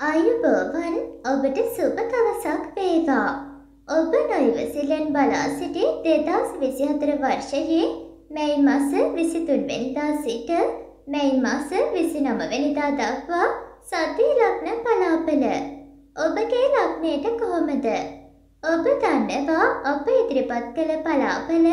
අයුබෝවන් ඔබට සුබ දවසක් වේවා. ඔබ නොයිවසිලෙන් බලා සිටි 2024 වර්ෂයේ මැයි මාස 23 වෙනිදා සිට මැයි මාස 29 වෙනිදා දක්වා සති ලග්න බලාපොළ. ඔබගේ ලග්නයට කොහොමද? ඔබ දන්නවා අප ඉදිරිපත් කළ බලාපොළ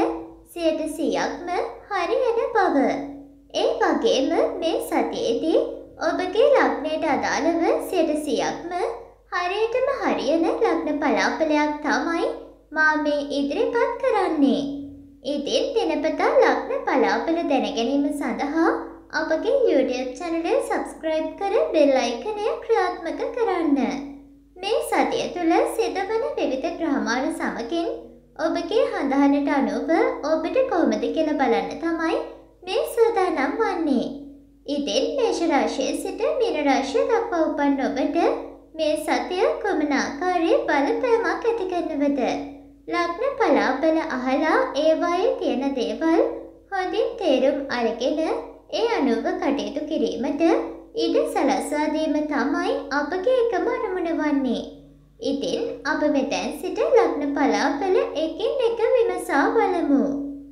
100%ක්ම හරියන බව. ඒ වගේම මේ සතියේදී ඔබගේ ලග්නයට අදාළව 100%ක්ම හරියටම හරියන ලග්න බලාපොළයක් තමයි මා මේ ඉදිරිපත් කරන්නේ. ඉතින් දිනපතා ලග්න බලාපොළ දැනගැනීම සඳහා අපගේ YouTube channel එක subscribe කර bell icon එක ක්‍රියාත්මක කරන්න. මේ සතිය තුළ සිදුවන විවිධ ග්‍රහමාන සමගින් ඔබගේ හඳහනට අනුව ඔබට කොහොමද කියලා බලන්න තමයි මේ සූදානම් වන්නේ. ඉතින් මේෂ රාශියේ සිට මීන රාශිය දක්වා උපන් ඔබට මේ සතිය කුමන ආකාරයේ බලපෑමක් ඇති කරනවද? ලග්න බලාපොළ අහලා ඒවායේ තියෙන දේවල් හොඳින් තේරුම් අරගෙන ඒ අනුව කටයුතු කිරීමට ඉඩ සලස්වා දීම තමයි අපගේ එකම අරමුණ වන්නේ. ඉතින් අප මෙතෙන් සිට ලග්න බලාපොළ එකින් එක විමසා බලමු.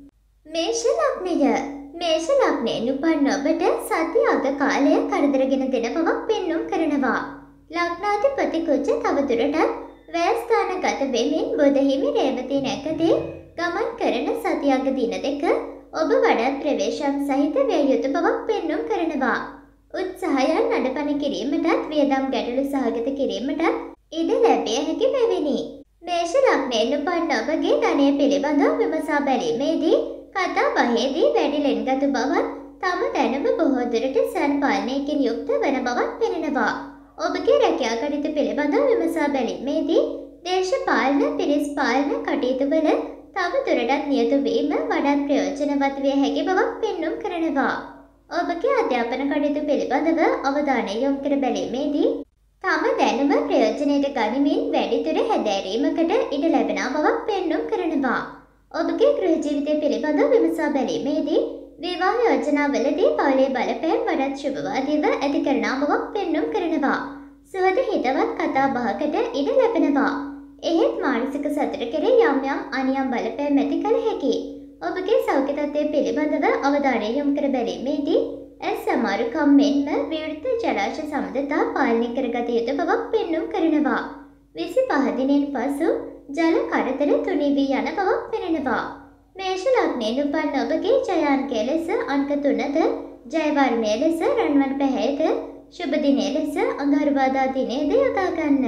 මේෂ ලග්නය. මේෂ ලග්නයෙන් උපන් ඔබට සති අග කාලය කරදරගෙන දෙන බවක් පෙන්눔 කරනවා. ලග්නාධිපති කුජ තවදුරටත් වැයස්ථානගත වෙමින් බුධ හිමි රේවතී නැකතේ ගමන් කරන සති අග දින දෙක ඔබ වඩාත් ප්‍රවේශම් සහිත විය යුතු බවක් පෙන්눔 කරනවා. උත්සාහයන් නඩපණ කිරීමටත් වියදම් ගැටලු සහගත කිරීමටත් ඉඩ ලැබිය හැකි බැවිනි. මේෂ ලග්නයෙන් උපන් ඔබගේ ධනය පිළිබඳව විමසා බැලීමේදී කතා බහේදී වැඩි ලෙන්ගතු බවත් තම දැනුම බොහෝ දුරට සංපාලනයකින් යුක්ත වන බවත් පෙනෙනවා. ඔබගේ රැකියා කටයුතු පිළිබඳව විමසා බැලීමේදී දේශපාලන පිරිස් පාලන කටයුතු වල තම දුරටත් නියුතු වීම වඩාත් ප්‍රයෝජනවත් විය හැකි බවක් පෙන්눔 කරනවා. ඔබගේ අධ්‍යාපන කටයුතු පිළිබඳව අවධානය යොමු කර බැලීමේදී තම දැනුම ප්‍රයෝජනයට ගනිමින් වැඩිදුර හැදෑරීමකට ඉඩ ලැබෙන බවක් පෙන්눔 කරනවා. ඔබගේ ගෘහ ජීවිතය පිළිබඳව විමසා බැලීමේදී විවාහ යෝජනාවලදී පවුලේ බලපෑම් වඩාත් ශුභවාදීව ඇති කරන බවක් පෙන්눔 කරනවා. සුවද හිතවත් කතා බහකට ඉඩ ලැබෙනවා. එහෙත් මානසික සතුට කෙරේ යම් යම් අනියම් බලපෑම් ඇති කළ හැකි. ඔබගේ සෞඛ්‍ය තත්ත්වය පිළිබඳව අවධානය යොමු කර බැලීමේදී ඇස් අමාරුකම් මෙන්ම විවෘත ජලාශ සම්බන්ධතා පාලනය කරගත යුතු බවක් පෙන්눔 කරනවා. 25 දිනෙන් පසු ජල කරදර තුනී වී යන බවක් පෙනෙනවා. මේෂ ලග්නයෙන් උපන් ඔබගේ ජයාංකය ලෙස අංක 3ද, ජය වර්ණය ලෙස රන්වන් පැහැයද, ශුභ දිනය ලෙස අඟහරුවාදා දිනයද යොදා ගන්න.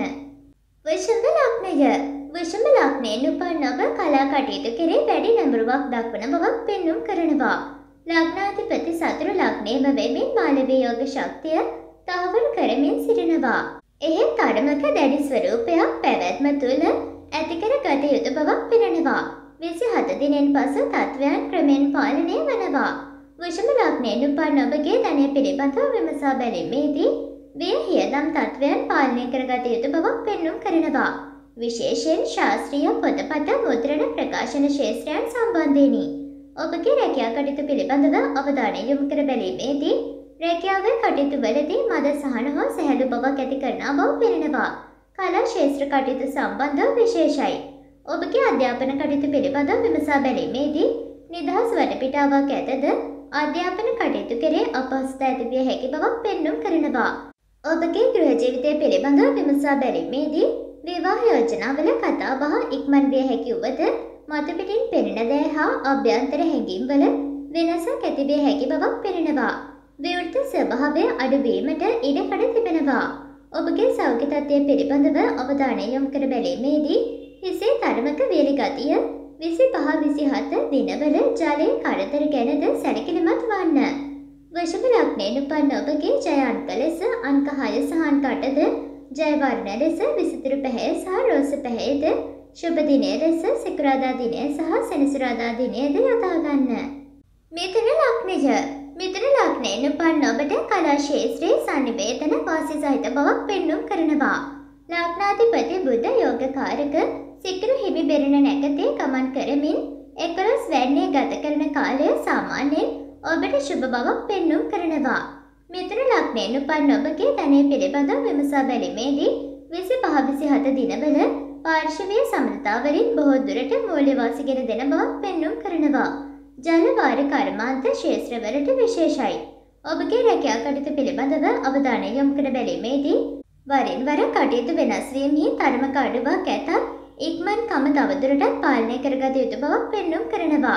වෘෂභ ලග්නය. වෘෂභ ලග්නයෙන් උපන් ඔබ කලා කටයුතු කෙරේ වැඩි නැඹුරුවක් දක්වන බවක් පෙන්눔 කරනවා. ලග්නාධිපති සතුරු ලග්නයේම වෙමින් මාලවී යෝග ශක්තිය තහවුරු කරමින් සිටිනවා. එහෙත් අඩමක දැඩි ස්වරූපයක් පැවැත්ම තුළ ඇති කර ගත යුතු බවක් පෙනෙනවා. 27 දිනෙන් පසු තත්වයන් ක්‍රමෙන් පාලනය වනවා. වෘෂභ ලග්නයෙන් උපන් ඔබගේ ධනය පිළිබඳව විමසා බැලීමේදී විය හියදම් තත්වයන් පාලනය කරගත යුතු බවක් පෙන්눔 කරනවා. විශේෂයෙන් ශාස්ත්‍රීය පොතපත මුද්‍රණ ප්‍රකාශන ශාස්ත්‍රයන් සම්බන්ධයෙනි. ඔබගේ රැකියා කටයුතු පිළිබඳව අවධානය යොමු කර බැලීමේදී රැකියාවේ කටයුතු වලදී මද සහන හෝ සැහැල්ලු බවක් ඇති කරන බව පෙනෙනවා. කලා ශාස්ත්‍ර කටයුතු සම්බන්ධව විශේෂයි. ඔබගේ අධ්‍යාපන කටයුතු පිළිබඳව විමසා බැලීමේදී නිදහස් වටපිටාවක් ඇතද අධ්‍යාපන කටයුතු කෙරේ අපහසුතා ඇති විය හැකි බවක් පෙන්눔 කරනවා. ඔබගේ ගෘහ ජීවිතය පිළිබඳව විමසා බැලීමේදී විවාහ යෝජනාවල කතා බහ ඉක්මන් විය හැකි වුවද මතු පිටින් පෙනෙන දෑ හා අභ්‍යන්තර හැඟීම්වල වෙනසක් ඇති විය හැකි බවක් පෙනෙනවා. විවෘත ස්වභාවය අඩුවීමට ඉඩකඩ තිබෙනවා. ඔබගේ සෞඛ්‍ය තත්ත්වය පිළිබඳව අවධානය යොමු කර බැලීමේදී හිසේ තරමක වියලි ගතිය 25-27 දිනවල ජලයේ කරදර ගැනද සැලකිලිමත් වන්න. වෘෂභ ලග්නයෙන් උපන් ඔබගේ ජය අංක ලෙස අංක 6 සහ අංක 8ද, ජය වර්ණ ලෙස විසිතුරු පැහැය සහ රෝස පැහැයද, ශුභ දිනය ලෙස සිකුරාදා දිනය සහ සෙනසුරාදා දිනයද යොදා ගන්න. මිථුන ලග්නය. මිථුන ලග්නයෙන් උපන් ඔබට කලා ශාස්ත්‍රයේ සම්නිවේදන වාසි සහිත බවක් පෙන්눔 කරනවා. ලග්නාධිපති බුධ යෝගකාරක සිකුරු හිමි බෙරණ නැකතේ ගමන් කරමින් 11 වැන්නේ ගත කරන කාලය සාමාන්‍යයෙන් ඔබට ශුභ බවක් පෙන්눔 කරනවා. මිථුන ලග්නයෙන් උපන් ඔබගේ ධනය පිළිබඳව විමසා බැලීමේදී 25-27 දිනවල පාර්ශවීය සමනතාවලින් බොහෝ දුරට මූල්‍ය වාසි ගෙන දෙන බවක් පෙන්눔 කරනවා. ජල වාර කර්මාන්ත ක්ෂේත්‍රවලට විශේෂයි. ඔබගේ රැකියා කටයුතු පිළිබඳව අවධානය යොමු කර බැලීමේදී වරින් වර කටයුතු වෙනස් වීමෙහි තරමක අඩුවක් ඇතත් ඉක්මන්කම තවදුරටත් පාලනය කරගත යුතු බවක් පෙන්눔 කරනවා.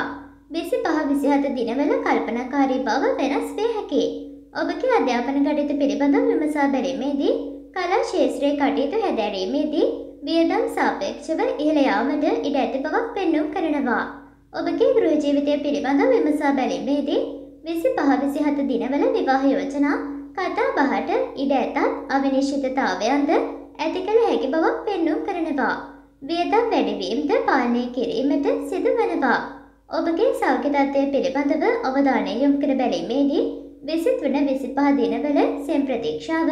25-27 දිනවල කල්පනාකාරී බව වෙනස් විය හැකියි. ඔබගේ අධ්‍යාපන කටයුතු පිළිබඳව විමසා බැලීමේදී කලා ක්ෂේත්‍රයේ කටයුතු හැදෑරීමේදී වියදම් සාපේක්ෂව ඉහළ යාමට ඉඩ ඇති බවක් පෙන්눔 කරනවා. ඔබගේ ගෘහ ජීවිතය පිළිබඳව විමසා බැලීමේදී 25-27 දිනවල විවාහ යෝජනා කතා බහට ඉඩ ඇතත් අවිනිශ්චිතතාවයන්ද ඇති කළ හැකි බවක් පෙන්눔 කරනවා. වියදම් වැඩිවීමද පාලනය කිරීමට සිදු වනවා. ඔබගේ සෞඛ්‍ය තත්ත්වය පිළිබඳව අවධානය යොමු කර බැලීමේදී 23-25 දිනවල සෙම් ප්‍රතීක්ෂාව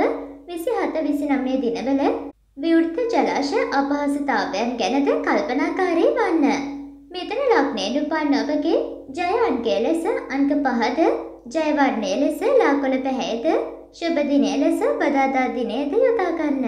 27-29 දිනවල විවෘත ජලාශ අපහසුතාවයන් ගැනද කල්පනාකාරී වන්න. මිථුන ලග්නයෙන් උපන් ඔබගේ ජය අංකය ලෙස අංක 5ද, ජය වර්ණය ලෙස ලාකොළ පැහැයද, ශුභ දිනය ලෙස බදාදා දිනයද යොදා ගන්න.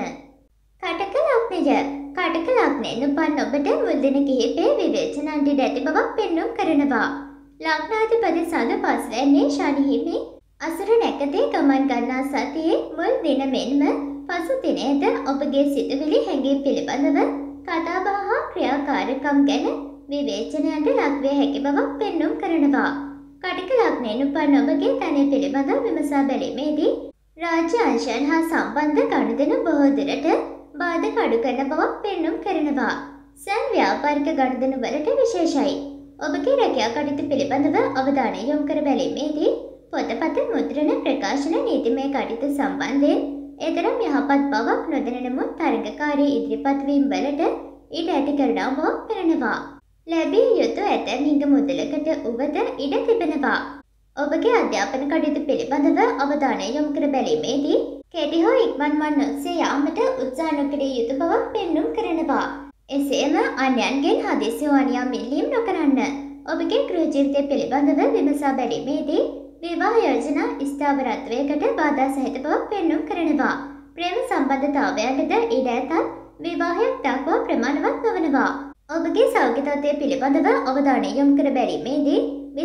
කටක ලග්නය. කටක ලග්නයෙන් උපන් ඔබට මුල් දින කිහිපයේ විවේචනන්ට ඉඩ ඇති බවක් පෙන්눔 කරනවා. ලග්නාධිපති සඳ පස්වැන්නේ ශනි හිමි අසුර නැකතේ ගමන් ගන්නා සතියේ මුල් දින මෙන්ම පසු දිනයේද ඔබගේ සිතුවිලි හැඟීම් පිළිබඳව කතාබහ හා ක්‍රියාකාරකම් ගැන විවේචනයන්ට ලක්විය හැකි බවක් පෙන්눔 කරනවා. කටක ලග්නයෙන් උපන් ඔබගේ ධනය පිළිබඳව විමසා බැලීමේදී රාජ්‍ය අංශයන් හා සම්බන්ධ ගනුදෙනු බොහෝ දුරට බාධක අඩු කරන බවක් පෙන්눔 කරනවා. සෑම ව්‍යාපාරික ගනුදෙනු වලට විශේෂයි. ඔබගේ රැකියා කටයුතු පිළිබඳව අවධානය යොමු කර බැලීමේදී පොතපත මුද්‍රණ ප්‍රකාශන නීතිමය කටයුතු සම්බන්ධයෙන් එතරම් යහපත් බවක් නොදැන නමුත් තරඟකාරී ඉදිරිපත් වීම් වලට ඉඩ ඇති කරනා බවක් පෙනෙනවා. ලැබිය යුතු ඇතැම් හිඟ මුදලකට උවද ඉඩ තිබෙනවා. ඔබගේ අධ්‍යාපන කටයුතු පිළිබඳව අවධානය යොමු කර බැලීමේදී කෙටි හෝ ඉක්මන් මන් ඔස්සේ යාමට උත්සාහ නොකළ යුතු බවක් පෙන්눔 කරනවා. එසේම අන්‍යයන්ගෙන් හදිසි වානියා මිල්ලීම් නොකරන්න. ඔබගේ ගෘහ ජීවිතය පිළිබඳව විමසා බැලීමේදී විවාහ යෝජනා ස්ථාවරත්වයකට බාධා සහිත බවක් පෙන්눔 කරනවා. ප්‍රේම සම්බන්ධතාවයකද ඉඩ ඇතත් විවාහයක් දක්වා ප්‍රමාණවත් නොවනවා. ඔබගේ සෞඛ්‍ය තත්ත්වය පිළිබඳව අවධානය යොමු කර බැලීමේදී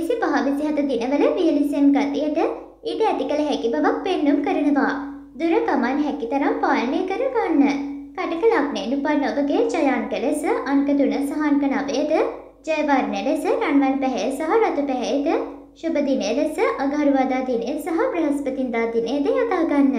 25-27 දිනවල වියලිසෙම් ගතියට ඉඩ ඇති කළ හැකි බවක් පෙන්눔 කරනවා. දුර ගමන් හැකිතරම් පාලනය කර ගන්න. කටක ලග්නයෙන් උපන් ඔබගේ ජය අංක ලෙස අංක 3 සහ අංක 9ද, ජය වර්ණ ලෙස රන්වන් පැහැය සහ රතු පැහැයද, ශුභ දිනය ලෙස අඟහරුවාදා දිනය සහ බ්‍රහස්පතින්දා දිනයද යොදා ගන්න.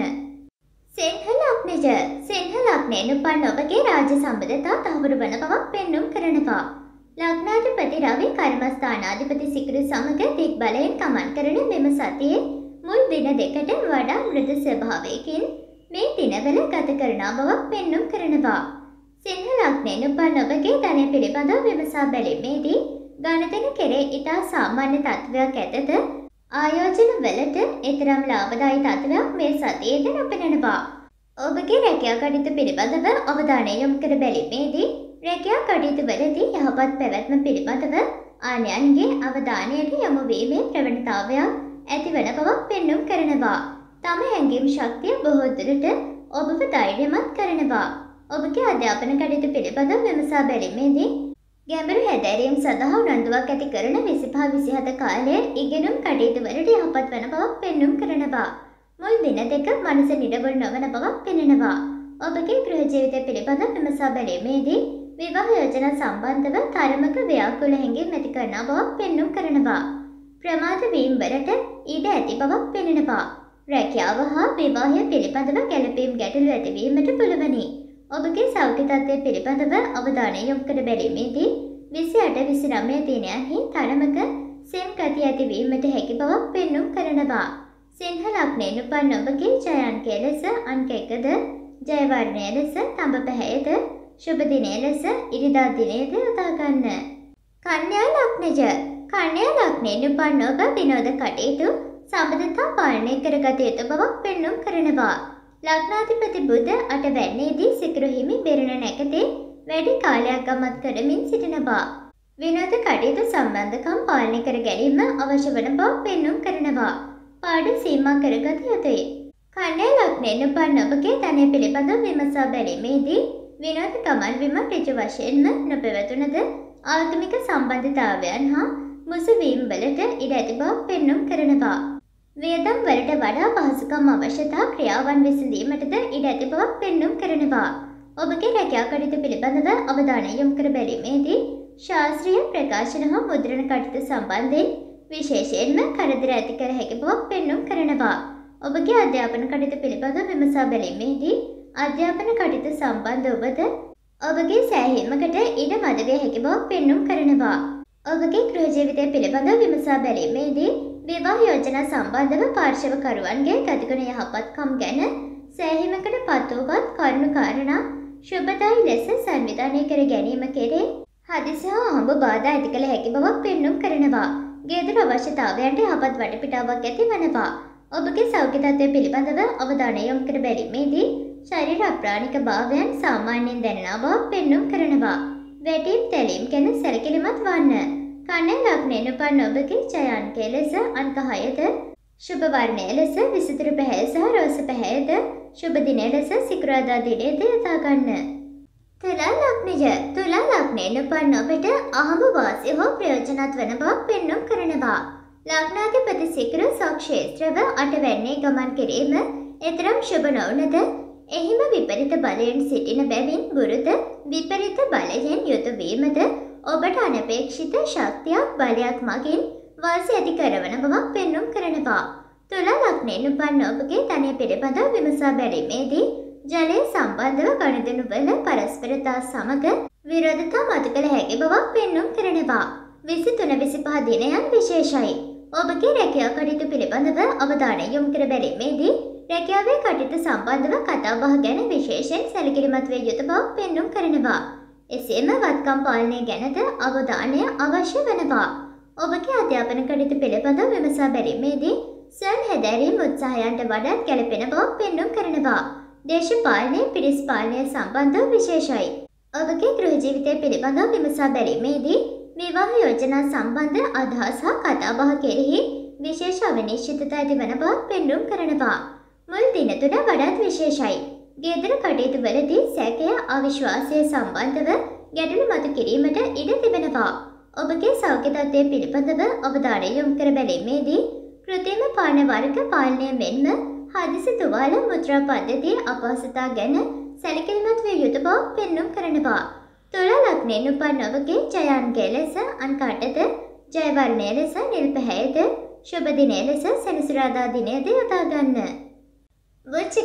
සිංහ ලග්නය. සිංහ ලග්නයෙන් උපන් ඔබගේ රාජ්‍ය සම්බන්ධතා තහවුරු වන බවක් පෙන්눔 කරනවා. ලග්නාධිපති රවි කර්මස්ථානාධිපති සිකුරු සමග දික් බලයෙන් ගමන් කරන මෙම සතියේ මුල් දින දෙකට වඩා මෘදු ස්වභාවයකින් මේ දිනවල ගත කරන බවක් පෙන්눔 කරනවා. සිංහ ලග්නයෙන් උපන් ඔබගේ ධනය පිළිබඳව විමසා බැලීමේදී ගණදෙන කෙරේ ඉතා සාමාන්‍ය තත්ත්වයක් ඇතද ආයෝජන වලට එතරම් ලාභදායී තත්ත්වයක් මේ සතියේද නොපෙනෙනවා. ඔබගේ රැකියා කටයුතු පිළිබඳව අවධානය යොමු කර බැලීමේදී රැකියා කටයුතු වලදී යහපත් පැවැත්ම පිළිබඳව අන්‍යයන්ගේ අවධානයට යොමු වීමේ ප්‍රවණතාවයක් ඇතිවන බවක් පෙන්눔 කරනවා. තම හැඟීම් ශක්තිය බොහෝ දුරට ඔබව ධෛර්යමත් කරනවා. ඔබගේ අධ්‍යාපන කටයුතු පිළිබඳව විමසා බැලීමේදී ගැඹුරු හැදෑරීම් සඳහා උනන්දුවක් ඇති කරන 25-27 කාලය ඉගෙනුම් කටයුතු වලට යහපත් වන බවක් පෙන්눔 කරනවා. මුල් දින දෙක මනස නිරවුල් නොවන බවක් පෙනෙනවා. ඔබගේ ගෘහ ජීවිතය පිළිබඳව විමසා බැලීමේදී විවාහ යෝජනා සම්බන්ධව තරමක ව්‍යාකූල හැඟීම් ඇති කරන බවක් පෙන්눔 කරනවා. ප්‍රමාද වීම් වලට ඉඩ ඇති බවක් පෙනෙනවා. රැකියාව හා විවාහය පිළිබඳව ගැළපීම් ගැටලු ඇතිවීමට පුළුවනි. ඔබගේ සෞඛ්‍ය තත්ත්වය පිළිබඳව අවධානය යොමු කර බැලීමේදී 28-29 දිනයන්හි තරමක සෙම් ගති ඇතිවීමට හැකි බවක් පෙන්눔 කරනවා. සිංහ ලග්නයෙන් උපන් ඔබගේ ජය අංකය ලෙස අංක 1ද, ජය වර්ණය ලෙස තඹ පැහැයද, ශුභ දිනය ලෙස ඉරිදා දිනයද යොදා ගන්න. කන්‍යා ලග්නය. කන්‍යා ලග්නයෙන් උපන් ඔබ විනෝද කටයුතු සම්බන්ධතා පාලනය කරගත යුතු බවක් පෙන්눔 කරනවා. ලග්නාධිපති බුධ අටවැන්නේදී සිකුරු හිමි බෙරණ නැකතේ වැඩි කාලයක් ගමන් කරමින් සිටිනවා. විනෝද කටයුතු සම්බන්ධකම් පාලනය කර ගැනීම අවශ්‍ය වන බව පෙන්눔 කරනවා. පාඩු සීමා කරගත යුතුයි. කන්‍යා ලග්නයෙන් උපන් ඔබගේ ධනය පිළිබඳව විමසා බැලීමේදී විනෝද ගමන් බිම ඍජු වශයෙන්ම නොපැවතුනද ආගමික සම්බන්ධතාවයන් හා මුසු වීම් වලට ඉඩ ඇති බව පෙන්නුම් කරනවා. වියදම් වලට වඩා පහසුකම් අවශ්‍යතා ක්‍රියාවන් විසඳීමටද ඉඩ ඇති බව පෙන්නුම් කරනවා. ඔබගේ රැකියා කටයුතු පිළිබඳව අවධානය යොමු කර බැලීමේදී ශාස්ත්‍රීය ප්‍රකාශන හා මුද්‍රණ කටයුතු සම්බන්ධයෙන් විශේෂයෙන්ම කරදර ඇති කර හැකි බව පෙන්නුම් කරනවා. ඔබගේ අධ්‍යාපන කටයුතු පිළිබඳව විමසා බැලීමේදී අධ්‍යාපන කටයුතු සම්බන්ධ ඔබද ඔබගේ සෑහීමකට ඉඩ මද විය හැකි බව පෙන්නුම් කරනවා. ඔබගේ ගෘහ ජීවිතය පිළිබඳව විමසා බැලීමේදී විවාහ යෝජනා සම්බන්ධව පාර්ශවකරුවන්ගේ ගතිගුණ යහපත්කම් ගැන සෑහීමකට පත්වූවත් කරුණු කාරණා ශුභදායී ලෙස සංවිධානය කර ගැනීම කෙරේ හදිසි හා අහඹ බාධා ඇති කළ හැකි බවක් පෙන්නුම් කරනවා. ගෙදර අවශ්‍යතාවයන්ට යහපත් වටපිටාවක් ඇති වනවා. ඔබගේ සෞඛ්‍ය තත්ත්වය පිළිබඳව අවධානය යොමු කර බැලීමේදී ශරීර අප්‍රාණික භාවයන් සාමාන්‍යයෙන් දැනෙන බව පෙන්නුම් කරනවා. වැටීම් තැලීම් ගැන සැලකිලිමත් වන්න. කන්‍යා ලග්නයෙන් උපන් ඔබගේ ජයාන්කය ලෙස අංක 6ද, ශුභ වර්ණය ලෙස විසිතුරු පැහැය සහ රෝස පැහැයද, ශුභ දිනය ලෙස සිකුරාදා දිනයද යොදා ගන්න. තුලා ලග්නයෙන් උපන් ඔබට අහඹ වාසි හෝ ප්‍රයෝජනවත් වන බව පෙන්නුම් කරනවා. ලග්නාධිපති සිකුරු සක්ෂේත්‍රව අටවැන්නේ ගමන් කිරීම එතරම් ශුභ නොවනද එහිම විපරිත බලයෙන් සිටින බැවින් බුරුත විපරිත බලයෙන් යුතු වීමද ඔබට අනපේක්ෂිත ශක්තියක් බලයක් මගින් වාසි ඇති කරවන බවක් පෙන්නුම් කරනවා. තුලා ලග්නයෙන් උපන් ඔබගේ ධනය පිළිබඳව විමසා බැලීමේදී ජලය සම්බන්ධව ගනුදෙනු වල පරස්පරතා සමග විරෝධතා මතු කළ හැකි බවක් පෙන්නුම් කරනවා. 23-25 දිනයන් විශේෂයි. ඔබගේ රැකියා කටයුතු පිළිබඳව අවධානය යොමු කර බැලීමේදී රැකියාවේ කටයුතු සම්බන්ධව කතාබහ ගැන විශේෂයෙන් සැලකිලිමත් විය යුතු බව පෙන්නුම් කරනවා. එසේම වත්කම් පාලනය ගැනද අවධානය අවශ්‍ය වෙනවා. ඔබගේ අධ්‍යාපන කටයුතු පිළිබඳව විමසා බැලීමේදී ස්වයං හැදෑරීම් උත්සාහයන්ට වඩාත් ගැළපෙන බව පෙන්නුම් කරනවා. දේශපාලනය පිරිස් පාලනය සම්බන්ධව විශේෂයි. ඔබගේ ගෘහ ජීවිතය පිළිබඳව විමසා බැලීමේදී විවාහ යෝජනා සම්බන්ධ අදහස් හා කතාබහ කෙරෙහි විශේෂ අවිනිශ්චිතතා ඇති වන බව පෙන්නුම් කරනවා. මුල් දින තුන වඩාත් විශේෂයි. ගෙදර කටයුතු වලදී සැකය අවිශ්වාසය සම්බන්ධව ගැටලු මතු කිරීමට ඉඩ තිබෙනවා. ඔබගේ සෞඛ්‍ය තත්ත්වය පිළිබඳව අවධානය යොමු කර බැලීමේදී කෘත්‍රිම පාන වර්ග පාලනය මෙන්ම හදිසි තුවාල මුද්‍රා පද්ධතියේ අපහසුතා ගැන සැලකිලිමත් විය යුතු බව පෙන්නුම් කරනවා. තුලා ලග්නයෙන් උපන් ඔබගේ ජයාන්කය ලෙස අංක 8ද, ජය වර්ණය ලෙස නිල් පැහැයද, ශුභ දිනය ලෙස සෙනසුරාදා දිනයද යොදා ගන්න. වෘශ්චික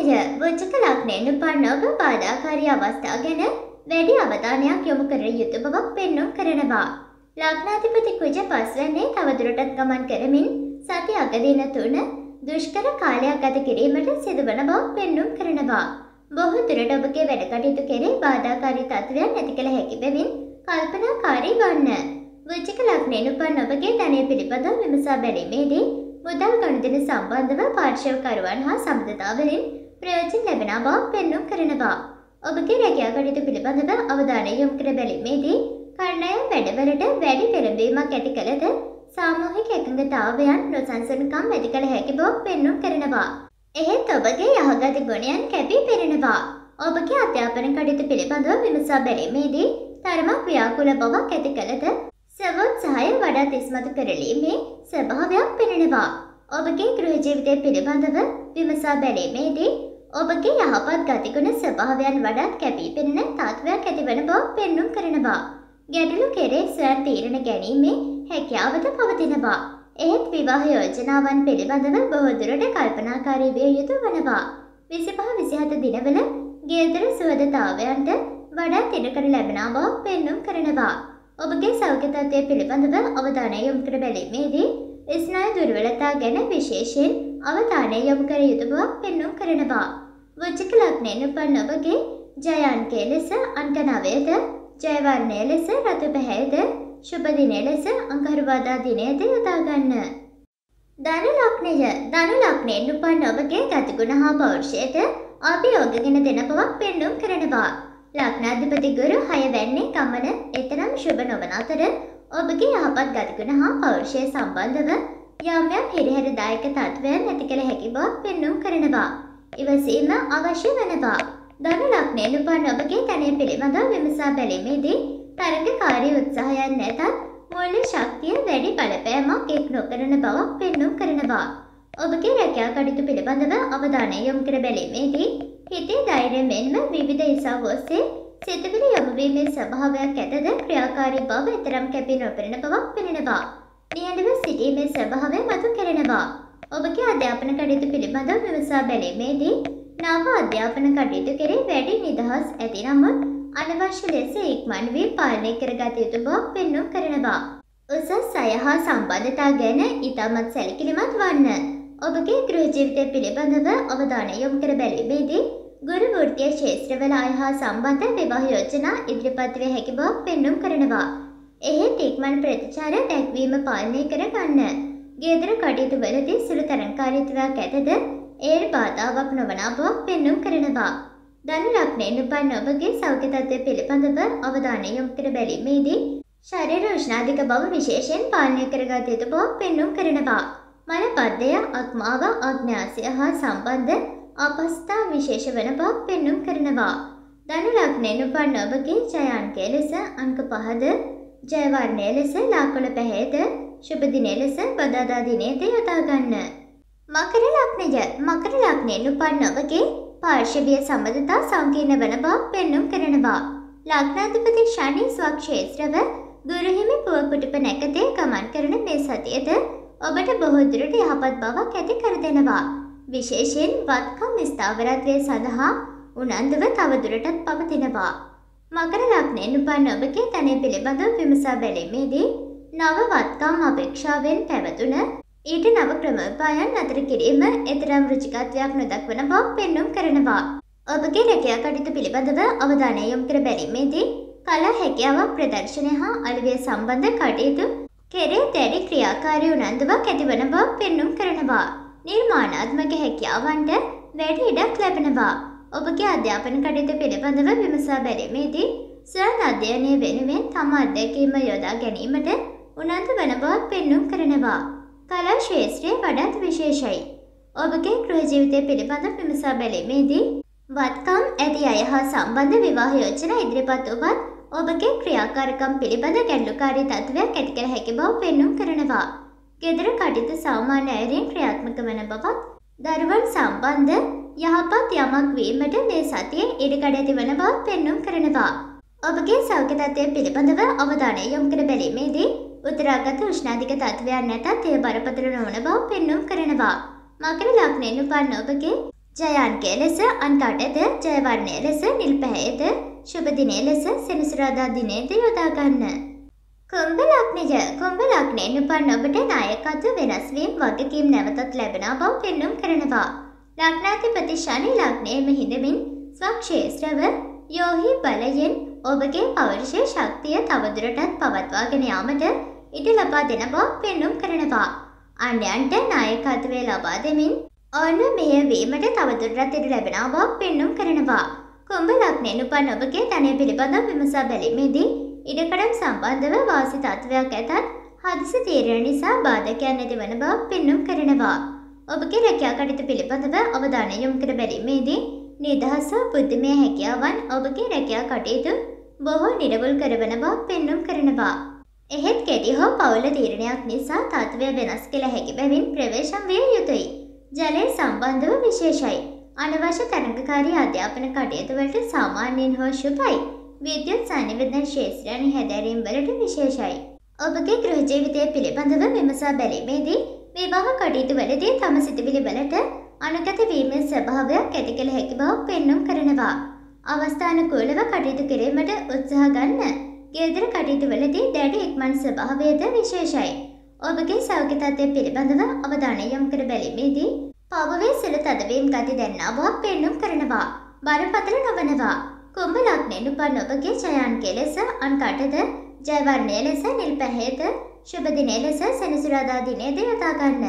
ලග්නයෙන් උපන් ඔබ බාධාකාරී අවස්ථා ගැන වැඩි අවධානයක් යොමු කර යුතු බවක් පෙන්නුම් කරනවා. ලග්නාධිපති කුජ පස්වැන්නේ තවදුරටත් ගමන් කරමින් සති අග දින 3 දුෂ්කර කාලයක් ගත කිරීමට සිදුවන බව පෙන්නුම් කරනවා. බොහෝ දුරට ඔබගේ වැඩ කටයුතු කෙරෙහි බාධාකාරී තත්ත්වයන් ඇති කළ හැකි බැවින් කල්පනාකාරී වන්න. වෘශ්චික ලග්නයෙන් උපන් ඔබගේ ධනය පිළිබඳව විමසා බැලීමේදී මුදල් ගනුදෙනු සම්බන්ධව පාර්ශවකරුවන් හා සම්බන්ධතාවලින් ප්‍රයෝජන ලැබෙන බව පෙන්නුම් කරනවා. ඔබගේ රැකියා කටයුතු පිළිබඳව අවධානය යොමු කර බැලීමේදී කණ්ඩායම් වැඩවලට වැඩි පෙළඹවීමක් ඇති කළද සාමූහික එකඟතාවයන් නොසන්සුන්කම් ඇති කළ හැකි බව පෙන්නුම් කරනවා. එහෙත් ඔබගේ යහගත ගුණයන් කැපී පෙනෙනවා. ඔබගේ අධ්‍යාපන කටයුතු පිළිබඳව විමසා බැලීමේදී තරමක් ව්‍යාකූල බවක් ඇති කළද සවෝත්සාහය වඩාත් ඉස්මතු කරලීමේ ස්වභාවයක් පෙනෙනවා. ඔබගේ ගෘහ ජීවිතය පිළිබඳව විමසා බැලීමේදී ඔබගේ යහපත් ගතිගුණ ස්වභාවයන් වඩාත් කැපී පෙනෙන තත්ත්වයක් ඇතිවන බව පෙන්නුම් කරනවා. ගැටලු කෙරේ ස්වයං තීරණ ගැනීමේ හැකියාවද පවතිනවා. එහෙත් විවාහ යෝජනාවන් පිළිබඳව බොහෝ දුරට කල්පනාකාරී විය යුතු වනවා. 25-27 දිනවල ගෙදර සුවදතාවයන්ට වඩාත් ඉඩකඩ ලැබෙන බව පෙන්නුම් කරනවා. ඔබගේ සෞඛ්‍ය තත්ත්වය පිළිබඳව අවධානය යොමු කර බැලීමේදී ස්නායු දුර්වලතා ගැන විශේෂයෙන් අවධානය යොමු කර යුතු බවක් පෙන්නුම් කරනවා. වෘශ්චික ලග්නයෙන් උපන් ඔබගේ ජයාන්කය ලෙස අංක 9ද, ජය වර්ණය ලෙස රතු පැහැයද, ශුභ දිනය ලෙස අඟහරුවාදා දිනයද යොදා ගන්න. ධනු ලග්නයෙන් උපන් ඔබගේ ගතිගුණ හා පෞරුෂයට අභියෝගගෙන දෙන බවක් පෙන්නුම් කරනවා. ලග්නාධිපති ගුරු 6 වැන්නේ ගමන එතරම් ශුභ නොවන අතර ඔබගේ යහපත් ගතිගුණ හා පෞරුෂය සම්බන්ධව යම් යම් හිරිහැරදායක තත්ත්වයන් ඇති කළ හැකි බවක් පෙන්눔 කරනවා. ඉවසීම අවශ්‍ය වෙනවා. ධනු ලග්නයෙන් උපන් ඔබගේ ධනය පිළිබඳව විමසා බැලීමේදී තරඟකාරී උත්සාහයන් නැතත් මූල්‍ය ශක්තිය වැඩි බලපෑමක් එක් නොකරන බවක් පෙන්눔 කරනවා. ඔබගේ රැකියා කටයුතු පිළිබඳව අවධානය යොමු කර බැලීමේදී හිතේ ධෛර්යය මෙන්ම විවිධ ඉසව් ඔස්සේ සිතුවිලි යොමු වීමේ ස්වභාවයක් ඇතද ක්‍රියාකාරී බව එතරම් කැපී නොපෙනෙන බවක් පෙනෙනවා. නිහඬව සිටීමේ ස්වභාවය මතු කෙරෙනවා. ඔබගේ අධ්‍යාපන කටයුතු පිළිබඳව විමසා බැලීමේදී නව අධ්‍යාපන කටයුතු කෙරෙහි වැඩි නිදහස් ඇති නමුත් අනවශ්‍ය ලෙස ඉක්මන් වී පාලනය කරගත යුතු බවක් පෙන්눔 කරනවා. උසස් අය හා සම්බන්ධතා ගැන ඉතාමත් සැලකිලිමත් වන්න. ඔබගේ ගෘහ ජීවිතය පිළිබඳව අවධානය යොමු කර බැලීමේදී ගුරු වෘත්තීය ක්ෂේත්‍රවල අය හා සම්බන්ධ විවාහ යෝජනා ඉදිරිපත් විය හැකි බවක් පෙන්눔 කරනවා. එහෙත් ඉක්මන් ප්‍රතිචාර දැක්වීම පාලනය කර ගන්න. ගෙදර කටයුතු වලදී සුළු තරංකාරීත්වයක් ඇතද එයට බාධාවක් නොවන බවක් පෙන්눔 කරනවා. ධනු ලග්නයෙන් උපන් ඔබගේ සෞඛ්‍ය තත්ත්වය පිළිබඳව අවධානය යොමු කර බැලීමේදී ශරීර උෂ්ණාධික බව විශේෂයෙන් පාලනය කරගත යුතු බවක් පෙන්눔 කරනවා. මලබද්ධය, අක්මාව, ආග්නේයාසය හා සම්බන්ධ අපහසුතා විශේෂ වන බවක් පෙන්눔 කරනවා. ධනු ලග්නයෙන් උපන් ඔබගේ ජය අංකය ලෙස අංක 5ද, ජය වර්ණය ලෙස ලාකුළු පැහැයද, शुभ दिने ලෙස බදාදා දිනේද යොදා ගන්න. මකර ලග්නය. මකර ලග්නයෙන් උපන් ඔබගේ පාර්ශවීය සම්බන්ධතා සංකීර්ණ වන බවක් පෙන්눔 කරනවා. ලග්නාධිපති ශනි ස්වක්ෂේත්‍රව ගුරු හිමි පුවකුටුප නැකතේ ගමන් කරන මේ සතියද ඔබට බොහෝ දුරට යහපත් බවක් ඇති කර දෙනවා. විශේෂයෙන් වත්කම් ස්ථාවරත්වය සඳහා උනන්දුව තව දුරටත් පවතිනවා. මකර ලග්නයෙන් උපන් ඔබගේ ධනය පිළිබඳව විමසා බැලීමේදී නව වත්කම් අපේක්ෂාවෙන් පැවතුන ඊට නව ක්‍රමෝපායන් අතර කිරීම එතරම් රුචිකත්වයක් නොදක්වන බවක් පෙන්눔 කරනවා. ඔබගේ රැකියා කටයුතු පිළිබඳව අවධානය යොමු කර බැලීමේදී කලා හැකියාවක් ප්‍රදර්ශනය හා අලුවිය සම්බන්ධ කටයුතු කෙරේ දැඩි ක්‍රියාකාරී උනන්දුවක් ඇතිවන බවක් පෙන්눔 කරනවා. නිර්මාණාත්මක හැකියාවන්ට වැඩි ඉඩක් ලැබෙනවා. ඔබගේ අධ්‍යාපන කටයුතු පිළිබඳව විමසා බැලීමේදී ස්වයං අධ්‍යයනය වෙනුවෙන් තම අත්දැකීම යොදා ගැනීමට උනන්දු වන බවක් පෙන්눔 කරනවා. කලා ක්ෂේත්‍රය වඩාත් විශේෂයි. ඔබගේ ගෘහ ජීවිතය පිළිබඳව විමසා බැලීමේදී වත්කම් ඇති අය හා සම්බන්ධ විවාහ යෝජනා ඉදිරිපත් ඔබත් ඔබගේ ක්‍රියාකාරකම් පිළිබඳ ගැටලුකාරී තත්ත්වයක් ඇති කර හැකි බව පෙන්눔 කරනවා. ගෙදර කටයුතු සාමාන්‍ය අයුරින් ක්‍රියාත්මක වන බවත් දරුවන් සම්බන්ධ යහපත් යමක් වීමට මේ සතියේ ඉඩකඩ ඇති වන බව පෙන්눔 කරනවා. ඔබගේ සෞඛ්‍ය තත්ත්වය පිළිබඳව අවධානය යොමු කර බැලීමේදී උත්තරාගත උෂ්ණාධික තත්ත්වයන් නැතත් එය බරපතල නොවන බව පෙන්눔 කරනවා. මකර ලග්නයෙන් උපන් ඔබගේ ජය අංකය ලෙස අංක 8ද, ජය වර්ණය ලෙස නිල් පැහැයද, शुभ දිනය ලෙස සෙනසුරාදා දිනේද යොදා ගන්න. කුම්භ ලග්නය. කුම්භ ලග්නයෙන් උපන් ඔබට නායකත්ව වෙනස් වීම වගකීම් නැවතත් ලැබෙන බව පෙන්눔 කරනවා. ලග්නාධිපති ශනි ලග්නයේම හිඳමින් ස්වක්ෂේත්‍රව යෝහි බලයෙන් ඔබගේ පෞරුෂ ශක්තිය තවදුරටත් පවත්වාගෙන යාමට ඉඩ ලබා දෙන බව පෙන්눔 කරනවා. අන්‍යයන්ට නායකත්වය ලබා දෙමින් ඔන්න මෙය වීමට තවදුරටත් ඉඩ ලැබෙන බව පෙන්눔 කරනවා. කුම්භ ලග්නයෙන් උපන් ඔබගේ ධනය පිළිබඳව විමසා බැලීමේදී ඉඩකඩම් සම්බන්ධව වාසි තත්ත්වයක් ඇතත් හදිසි තීරණ නිසා බාධකයන් නැති වන බව පෙන්눔 කරනවා. ඔබගේ රැකියා කටයුතු පිළිබඳව අවධානය යොමු කර බැලීමේදී නිදහස බුද්ධිමය හැකියාවන් ඔබගේ රැකියා කටයුතු බොහෝ නිරවුල් කරවන බව පෙන්눔 කරනවා. එහෙත් කෙටි හෝ පවුල තීරණයක් නිසා තත්ත්වය වෙනස් කළ හැකි බැවින් ප්‍රවේශම් විය යුතුයි. ජලය සම්බන්ධව විශේෂයි. අනවශ්‍ය තරඟකාරී අධ්‍යාපන කටයුතු වලට සාමාන්‍යයෙන් හෝ ශුභයි. විද්‍යුත් සංනිවේදන ක්ෂේත්‍රයන්හි හැදෑරීම් වලට විශේෂයි. ඔබගේ ගෘහ ජීවිතය පිළිබඳව විමසා බැලීමේදී විවාහ කටයුතු වලදී තම සිතුවිලි වලට අනුගත වීමේ ස්වභාවයක් ඇති කළ හැකි බව පෙන්눔 කරනවා. අවස්ථානුකූලව කටයුතු කිරීමට උත්සාහ ගන්න. ගෙදර කටයුතු වලදී දැඩි ඉක්මන් ස්වභාවයද විශේෂයි. ඔබගේ සෞඛ්‍ය තත්ත්වය පිළිබඳව අවධානය යොමු කර බැලීමේදී පවුවේ සුළු තදවීම් ගති දැනෙන බවක් පෙන්눔 කරනවා. බරපතල නොවනවා. කුම්භ ලග්නයෙන් උපන් ඔබගේ ජය අංකය ලෙස අංක 8ද, ජය වර්ණය ලෙස නිල් පැහැයද, शुभ දිනය ලෙස සෙනසුරාදා දිනේද යොදා ගන්න.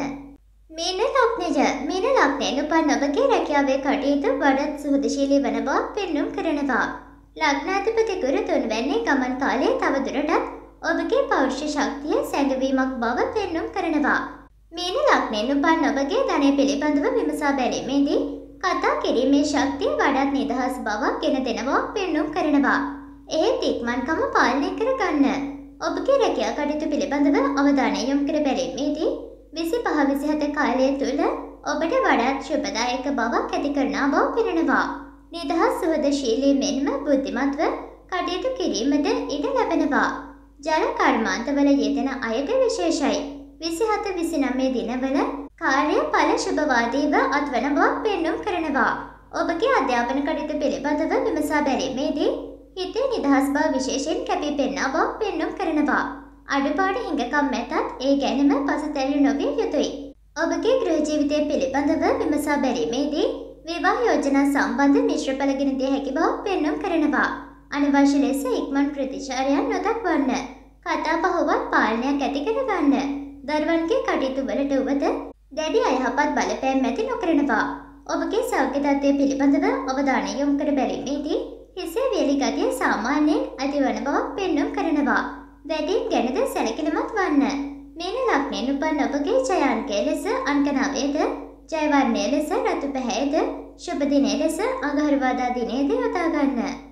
මීන ලග්නය. මීන ලග්නයෙන් උපන් ඔබගේ රැකියාවේ කටයුතු වඩාත් සුහදශීලී වන බවක් පෙන්눔 කරනවා. ලග්නාධිපති ගුරු තුන්වැන්නේ ගමන් කාලයේ තවදුරටත් ඔබගේ පෞරුෂ ශක්තිය සැඟවීමක් බව පෙන්눔 කරනවා. මීන ලග්නයෙන් උපන් ඔබගේ ධනය පිළිබඳව විමසා බැලීමේදී කතා කිරීමේ ශක්තිය වඩාත් නිදහස් බවක් ගෙන දෙනවා පෙන්නුම් කරනවා. එහෙත් ඉක්මන්කම පාලනය කරගන්න. ඔබගේ රැකියා කටයුතු පිළිබඳව අවධානය යොමු කර බැලීමේදී 25-27 කාලය තුළ ඔබට වඩාත් ශුභදායක බවක් ඇති කරනා බව පෙනෙනවා. නිදහස් සුහදශීලී මෙන්ම බුද්ධිමත්ව කටයුතු කිරීමට ඉඩ ලැබෙනවා. ජල කර්මාන්තවල යෙදෙන අයට විශේෂයි. 27-29 දිනවල කාර්ය ඵල ශුභවාදීව අත්වන බවක් පෙන්නුම් කරනවා. ඔබගේ අධ්‍යාපන කටයුතු පිළිබඳව විමසා බැලීමේදී හිතේ නිදහස් බව විශේෂයෙන් කැපී පෙනෙනා බවක් පෙන්නුම් කරනවා. අඩුපාඩු හිඟකම් මැතත් ඒ ගැනම පසුතැවිලි නොවිය යුතුයි. ඔබගේ ගෘහ ජීවිතය පිළිබඳව විමසා බැලීමේදී විවාහ යෝජනා සම්බන්ධ මිශ්‍ර ඵල ගෙන දිය හැකි බවක් පෙන්නුම් කරනවා. අනවශ්‍ය ලෙස ඉක්මන් ප්‍රතිචාරයන් නොදක්වන්න. කතා බහුවත් පාලනයක් ඇති කරගන්න. දරුවන්ගේ කටයුතු වලට උවද දැඩි අයහපත් බලපෑම් ඇති නොකරනවා. ඔබගේ සෞඛ්‍ය තත්ත්වය පිළිබඳව අවධානය යොමු කර බැලීමේදී හිසේ වියලි ගතිය සාමාන්‍යයෙන් ඇතිවන බවක් පෙන්නුම් කරනවා. වැඩීම් ගැනද සැලකිලිමත් වන්න. මීන ලග්නයෙන් උපන් ඔබගේ ජය අංකය ලෙස අංක 9ද, ජය වර්ණය ලෙස රතු පැහැයද, ශුභ දිනය ලෙස අඟහරුවාදා දිනයද යොදා ගන්න.